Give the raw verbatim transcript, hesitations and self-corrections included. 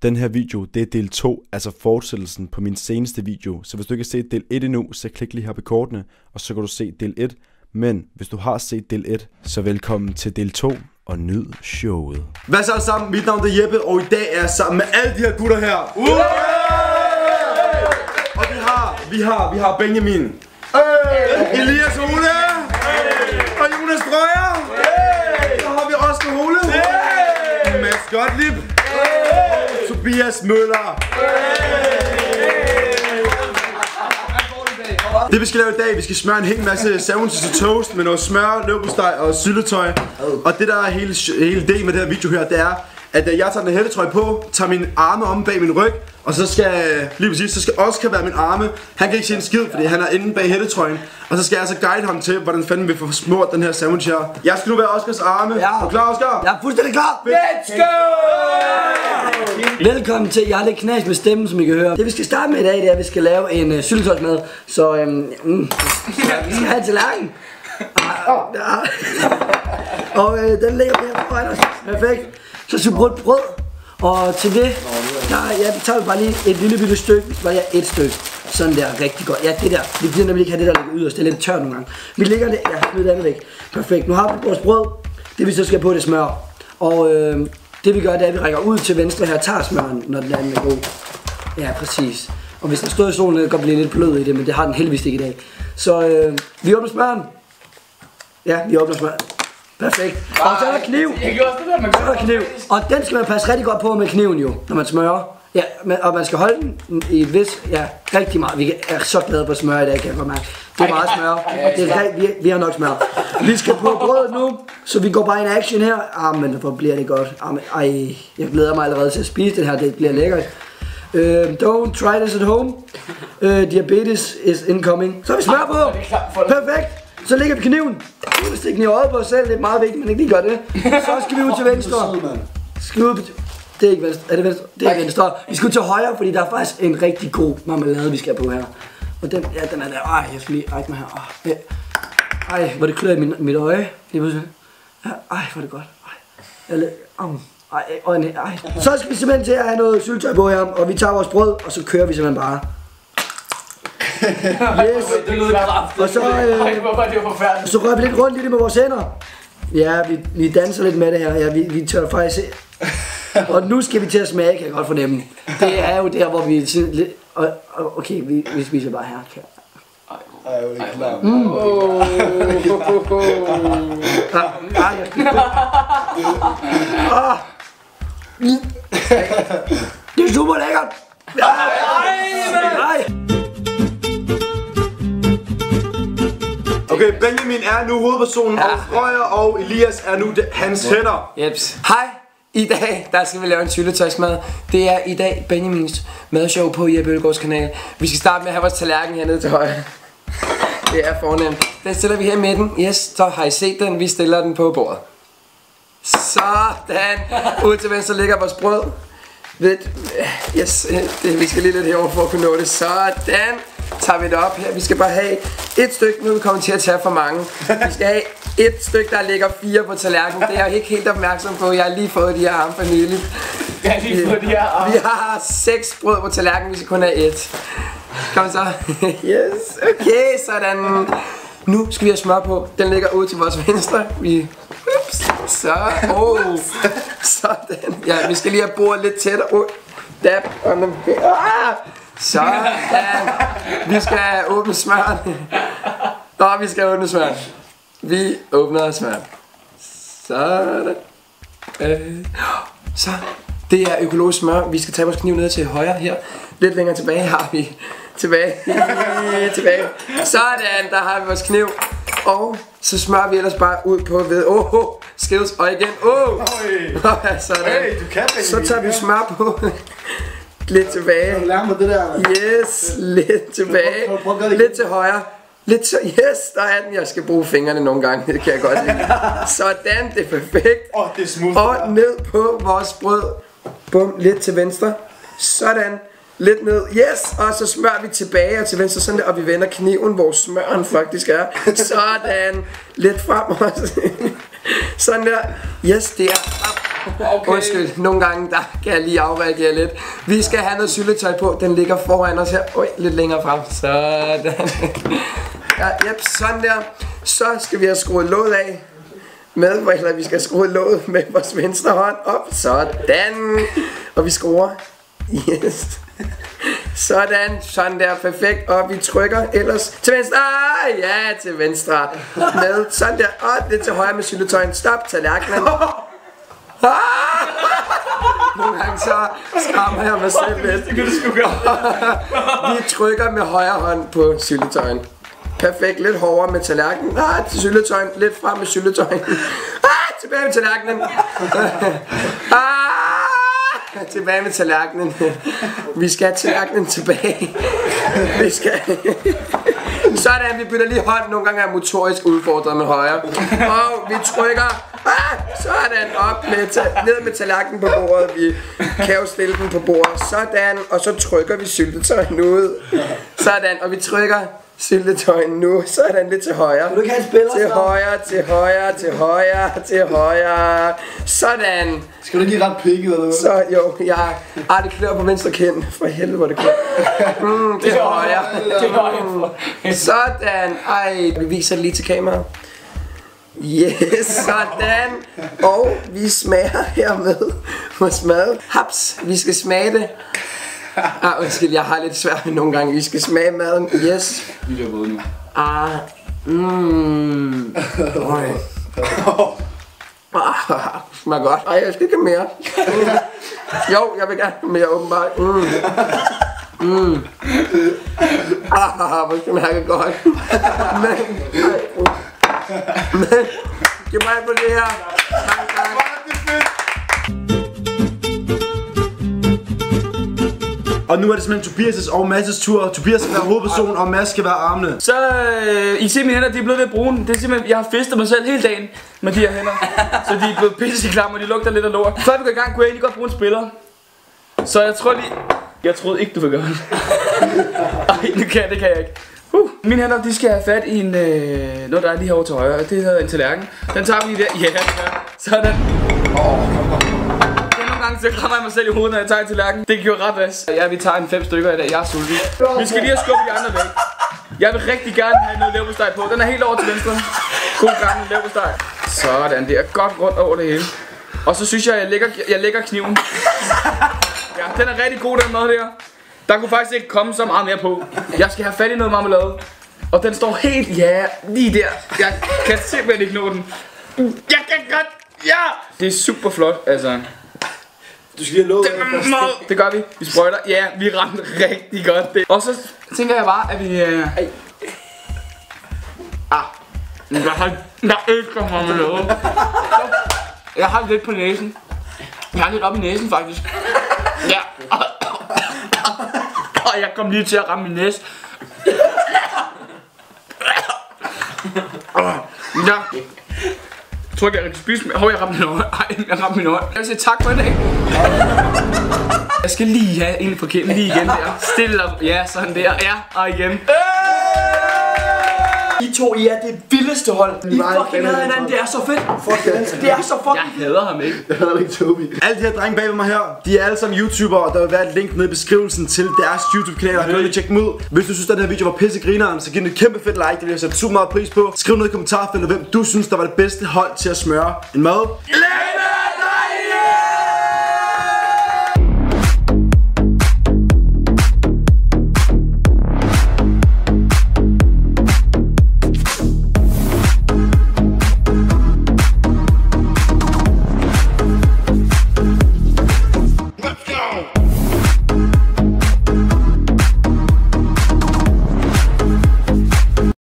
Den her video, det er del to, altså fortsættelsen på min seneste video. Så hvis du ikke har set del et endnu, så klik lige her på kortene, og så kan du se del et. Men hvis du har set del et, så velkommen til del to, og nyd showet. Hvad så alle sammen? Mit navn er Jeppe, og i dag er jeg sammen med alle de her gutter her. Uh! Og vi har, vi har, vi har Benjamin, hey! Elias Ole, hey! Og Jonas Drøyer, hey! Så har vi Oscar Hole, hey! Mads Gottlieb, hey! Tobias Møller, hey! Det vi skal lave i dag, vi skal smøre en hel masse sandwiches og toast med noget smør, leverpostej og syltetøj. Og det der er hele, hele ideen med det her video her, det er, at jeg tager den hættetrøje på, tager mine arme om bag min ryg, og så skal, lige præcis, så skal Oscar være min arme. Han kan ikke se en skid, fordi han er inde bag hættetrøjen. Og så skal jeg så guide ham til, hvordan fanden vi får smurt den her sandwich her. Jeg skal nu være Oscars arme. Ja. Er du klar, Oscar? Jeg er fuldstændig klar. Let's go! Velkommen til. Jeg har lidt knas med stemmen, som I kan høre. Det vi skal starte med i dag, det er, at vi skal lave en uh, syltetøjsmad. Så øhm, mm, vi skal have tallerken. Og øh, den ligger her foran os. Perfekt. Så skal vi bruge et brød. Og til det, der, ja, vi tager bare lige et lille bitte stykke. Vi skal bare lige have et stykke. Sådan der, rigtig godt. Ja, det der. Vi gider nemlig ikke have det der ligger yderst. Det er lidt tørt nogle gange. Vi lægger det, ja, smid det andet væk. Perfekt. Nu har vi vores brød. Det vi så skal på, det smør. Og øh, det vi gør, det er, at vi rækker ud til venstre her, tager smøren, når den anden er god. Ja, præcis. Og hvis den står i solen, kan det godt blive lidt blød i det, men det har den heldigvis ikke i dag. Så øh, vi åbner smøren. Ja, vi åbner smøren. Perfekt. Og så er der kniv. Jeg gjorde også det der, man så er der kniv. Og den skal man passe rigtig godt på med kniven jo, når man smører. Ja, og man skal holde den i et vis, ja, rigtig meget. Vi er så glade på smør i dag, kan jeg godt mærke. Det er meget smør. Det er rigtig, vi, vi har nok smør. Vi skal på brødet nu, så vi går bare i en action her. Ah, men hvor bliver det godt. Ah, men, ej, jeg glæder mig allerede til at spise det her. Det bliver lækkert. Uh, don't try this at home. Uh, diabetes is incoming. Så har vi smør på. Perfekt. Så lægger vi kniven. Vi vil stikke den i øjet på os selv. Det er meget vigtigt, men ikke lige gør det. Så skal vi ud til venstre. Skal vi ud på... Det er ikke venstre. Er det venstre? Det er ikke venstre. Vi skal ud til højre, fordi der er faktisk en rigtig god marmelade, vi skal have på her. Og den, ja, den er der. Ej, jeg skal lige række mig her. Ej, ej hvor det klør i min, mit øje. Ja, ej, hvor er det godt. Ej, jeg um, ej, øjne, ej. Så skal vi simpelthen til at have noget syltetøj på her, og vi tager vores brød, og så kører vi simpelthen bare. Yes. Og så, øh, så rører vi lidt rundt i det med vores hænder. Ja, vi, vi danser lidt med det her. Ja, vi, vi tør faktisk se. Og nu skal vi til at smage, kan jeg godt fornemme. Det er jo der, hvor vi... Og, og, okay, vi, vi spiser bare her. Ej, jeg er jo ikke klar. Mm. Oh. Det er super lækkert. Nej. Okay, Benjamin er nu hovedpersonen, ja. Og Drøyer og Elias er nu hans hænder. Jeps. Hej. I dag, der skal vi lave en syltetøjsmad. Det er i dag Benjamins madshow på Jeppe Ølgaards kanal. Vi skal starte med at have vores tallerken hernede til højre. Det er fornemt. Den stiller vi her i midten. Yes, så har I set den. Vi stiller den på bordet. Sådan. Ud til venstre ligger vores brød. Ved, yes, det, vi skal lige lidt herover for at kunne nå det. Sådan. Tager vi det op her. Vi skal bare have et stykke. Nu er vi kommet til at tage for mange. Vi skal have et stykke, der ligger fire på tallerkenen. Det er jeg ikke helt opmærksom på. Jeg har lige fået de her arme for nylig. Jeg har lige fået de her arme. Vi har seks brød på tallerkenen. Vi skal kun have et. Kom så. Yes. Okay, sådan. Nu skal vi have smør på. Den ligger ud til vores venstre. Vi... Ups. Så. Oh. Sådan. Ja, vi skal lige have bordet lidt tættere. Oh. Dab. Ah. Sådan. Vi skal åbne smøren. Nå, vi skal åbne smøren. Vi åbner smøren. Sådan. Øh. Så. Det er økologisk smør. Vi skal tage vores kniv ned til højre her. Lidt længere tilbage har vi. Tilbage. Tilbage. Sådan, der har vi vores kniv. Og så smører vi ellers bare ud på ved. Åh, oh, skills. Og igen. Åh. Oh. Sådan. Hey, du kan, så tager vi smør på. Lidt tilbage. Lær mig det der. Yes, lidt tilbage. Lidt til højre. Lidt til, yes, der er den. Jeg skal bruge fingrene nogle gange, det kan jeg godt lide. Sådan, det er perfekt. Åh, det er smooth. Og ned på vores brød. Bum, lidt til venstre. Sådan, lidt ned. Yes, og så smører vi tilbage og til venstre sådan der, og vi vender kniven, hvor smøren faktisk er. Sådan, lidt frem også. Sådan der. Yes, det er Okay. Undskyld, nogle gange der kan jeg lige afreagere lidt. Vi skal have noget syltetøj på. Den ligger foran os her. Oj, lidt længere frem. Sådan. Ja, yep, sådan der. Så skal vi have skruet låget af. Med, eller vi skal skrue låget med vores venstre hånd op. Sådan. Og vi skruer. Yes. Sådan, sådan der, perfekt. Og vi trykker ellers til venstre. Ah, ja, til venstre. Med sådan der. Og det til højre med syltetøjen. Stop, tallerkenen. Ah! Nogle gange så skræmmer jeg mig selv lidt. Vi trykker med højre hånd på syltetøjen. Perfekt, lidt hårdere med tallerkenen. Ah, til syltetøjen, lidt frem med syltetøjen. Ah, tilbage med tallerkenen. Ah, tilbage med tallerkenen. Vi skal have tallerkenen tilbage. Vi skal. Sådan, vi bytter lige hånd. Nogle gange er jeg motorisk udfordret med højre. Og vi trykker. Ah, sådan, op med ned med tallerkenen på bordet. Vi kan jo stille den på bordet. Sådan, og så trykker vi syltetøjen ud. Sådan, og vi trykker syltetøjen nu. Sådan, lidt til højre. Du kan have en spiller, til højre, til højre, til højre, til højre. Sådan. Skal du ikke lige ret pikket eller noget? Så jo, jeg ah, det klør på venstre kind. For helvede, hvor det klør. Mm, det er højre. Det er højre. Sådan. Ej, vi viser det lige til kameraet. Yes, sådan. Og vi smager hermed vores mad. Haps, vi skal smage det. Ah, undskyld, jeg har lidt svært med nogle gange. Vi skal smage maden. Yes. Vi er både nu. Ah, mmm. Øj. Ah, smager godt. Ej, jeg skal ikke have mere. Jo, jeg vil gerne have mere, åbenbart. Mm. Mm. Ah, hvor smager det godt. Men, ej, uh. Men, giv mig på det her. Tak, tak. Og nu er det simpelthen Tobias' og Mads' tur. Tobias skal være hovedperson, og Mads skal være armene. Så øh, I ser mine hænder, de er blevet lidt brune. Det er simpelthen, jeg har fistet mig selv hele dagen med de her hænder. Så de er blevet pisseklamme, og de lugter lidt af lort. Før vi går i gang, kunne jeg egentlig godt bruge en spiller. Så jeg tror lige... Jeg troede ikke, du ville gøre det. Ej, det kan, det kan jeg ikke. Uh, mine hænder, de skal have fat i en... Øh, noget, der er lige herovre til højre. Det hedder en tallerken. Den tager vi lige der. Ja, ja. Sådan. Så krammer jeg mig selv i hovedet, når jeg tager en tallerken. Det gjorde ret vas. Ja, vi tager en fem stykker i dag. Jeg er sulten. Vi skal lige have skubbet de andre væk. Jeg vil rigtig gerne have noget leverpostej på. Den er helt over til venstre. God gammel leverpostej. Sådan, det er godt rundt over det hele. Og så synes jeg, jeg lægger, jeg lægger kniven. Ja, den er rigtig god, den mad der. Der kunne faktisk ikke komme så meget mere på. Jeg skal have fat i noget marmelade. Og den står helt, ja, lige der. Jeg kan simpelthen ikke nå den. Jeg kan godt, ja. Det er super flot, altså. Du skal lige have låget det, det gør vi. Vi sprøjter. Ja, vi ramte rigtig godt det. Og så tænker jeg bare, at vi... Øh... Ah. Jeg har, jeg elsker marmelade. Jeg har lidt på næsen. Jeg har lidt op i næsen, faktisk. Ja. Og jeg kom lige til at ramme min næse. Ja. Jeg tror ikke, jeg kan spise med. Hov, jeg ramte min øje. Ej, jeg ramte min øje. Jeg vil sige tak for i dag. Jeg skal lige have en på kæben lige igen der. Stille op. Ja, sådan der. Ja, og igen. I to, I er det vildeste hold. I fucking hader hinanden, det er så fedt. Det er så fucking... Jeg hader ham ikke. Jeg hader ikke Tobi. Alle de her drenge bag ved mig her, de er alle sammen YouTubere, og der vil være et link nede i beskrivelsen til deres YouTube-kanaler. Gå ind og tjek dem ud. Hvis du synes, at den her video var pissegrineren, så giv den et kæmpe fedt like. Det vil jeg sætte super meget pris på. Skriv ned i kommentarfeltet, hvem du synes, der var det bedste hold til at smøre en mad.